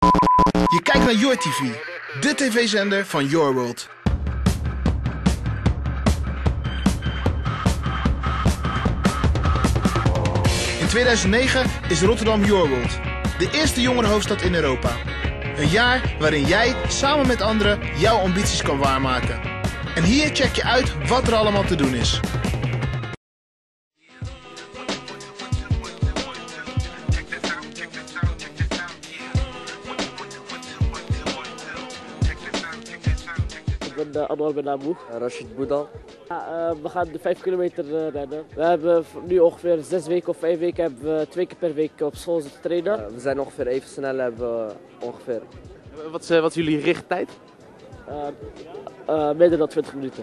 Je kijkt naar Your TV, de tv-zender van Your World. In 2009 is Rotterdam Your World, de eerste jongerenhoofdstad in Europa. Een jaar waarin jij samen met anderen jouw ambities kan waarmaken. En hier check je uit wat er allemaal te doen is. Ik ben Anwar Ben Abu. Rashid Boudal. Ja, we gaan de 5 kilometer rennen. We hebben nu ongeveer 6 weken of 5 weken hebben we 2 keer per week op school zitten trainen. We zijn ongeveer even snel, hebben we ongeveer. Wat is jullie richttijd? Minder dan 20 minuten.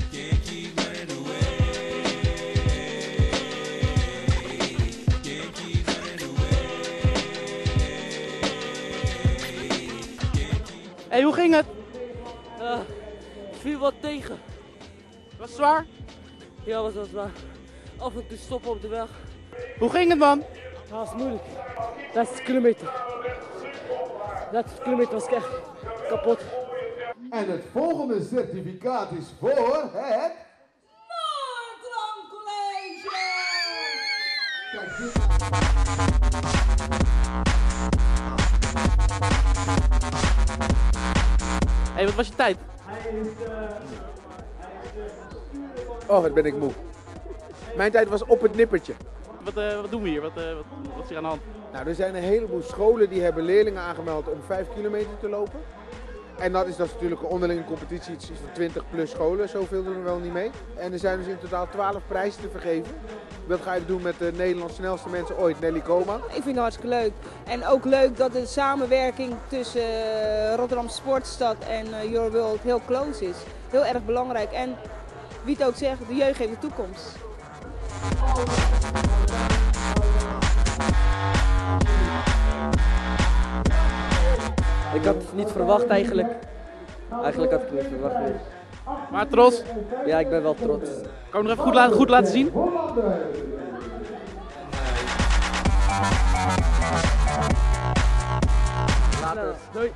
Hey, hoe ging het? Viel wat tegen. Was het zwaar? Ja, was wel zwaar. Af en toe stoppen op de weg. Hoe ging het, man? Ja, dat is moeilijk. 30 kilometer. 30 kilometer was ik echt kapot. En het volgende certificaat is voor het... Noordram College! Hey, wat was je tijd? Oh, wat ben ik moe. Mijn tijd was op het nippertje. Wat doen we hier? Wat is hier aan de hand? Nou, er zijn een heleboel scholen die hebben leerlingen aangemeld om 5 kilometer te lopen. En dat is natuurlijk een onderlinge competitie, iets van 20 plus scholen, zoveel doen er wel niet mee. En er zijn dus in totaal 12 prijzen te vergeven. Dat ga ik doen met de Nederlands snelste mensen ooit, Nelly Koma. Ik vind het hartstikke leuk. En ook leuk dat de samenwerking tussen Rotterdam Sportstad en Your World heel close is. Heel erg belangrijk. En wie het ook zegt, de jeugd heeft de toekomst. Ik had het niet verwacht eigenlijk. Eigenlijk had ik het niet verwacht. Nee. Maar trots? Ja, ik ben wel trots. Kan je nog even goed laten zien? Later. Doei.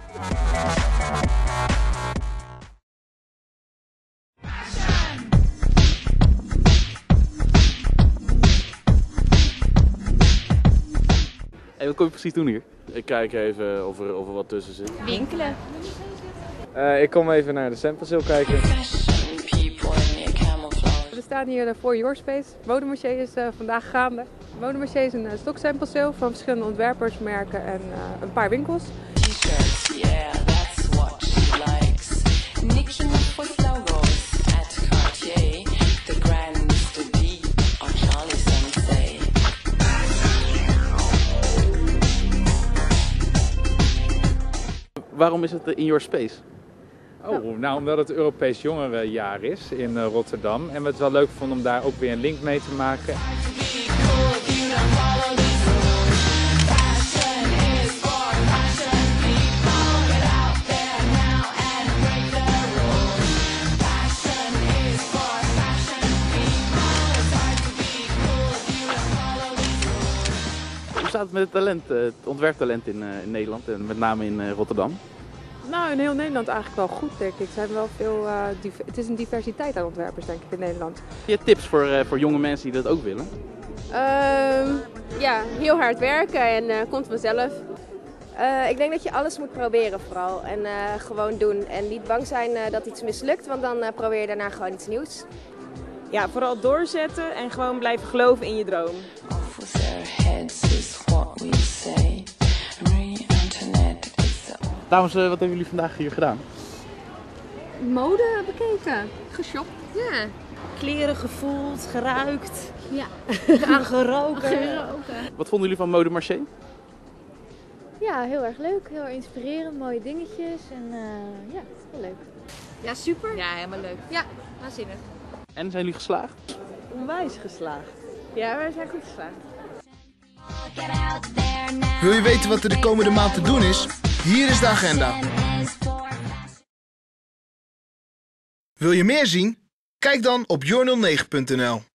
Hey, wat kom je precies doen hier? Ik kijk even of er wat tussen zit. Winkelen. Ik kom even naar de sample sale kijken. We staan hier voor Your Space. Modemarché is vandaag gaande. Modemarché is een stoksample sale van verschillende ontwerpersmerken en een paar winkels. Waarom is het in Your Space? Oh, nou omdat het Europees Jongerenjaar is in Rotterdam. En we het wel leuk vonden om daar ook weer een link mee te maken. Hoe staat het met het talent, het ontwerptalent in Nederland en met name in Rotterdam? Nou, in heel Nederland eigenlijk wel goed, denk ik. Zijn wel veel, het is een diversiteit aan ontwerpers, denk ik, in Nederland. Heb je tips voor jonge mensen die dat ook willen? Ja, heel hard werken en komt vanzelf. Ik denk dat je alles moet proberen vooral en gewoon doen. En niet bang zijn dat iets mislukt, want dan probeer je daarna gewoon iets nieuws. Ja, vooral doorzetten en gewoon blijven geloven in je droom. Dames, wat hebben jullie vandaag hier gedaan? Mode bekeken, geshopt. Ja, kleren gevoeld, geruikt, Ja. aangeroken. Wat vonden jullie van Modemarché? Ja, heel erg leuk. Heel erg inspirerend, mooie dingetjes en ja, heel leuk. Ja, super. Ja, helemaal leuk. Ja, waanzinnig. En zijn jullie geslaagd? Onwijs geslaagd. Ja, wij zijn goed geslaagd. Wil je weten wat er de komende maand te doen is? Hier is de agenda. Wil je meer zien? Kijk dan op your09.nl.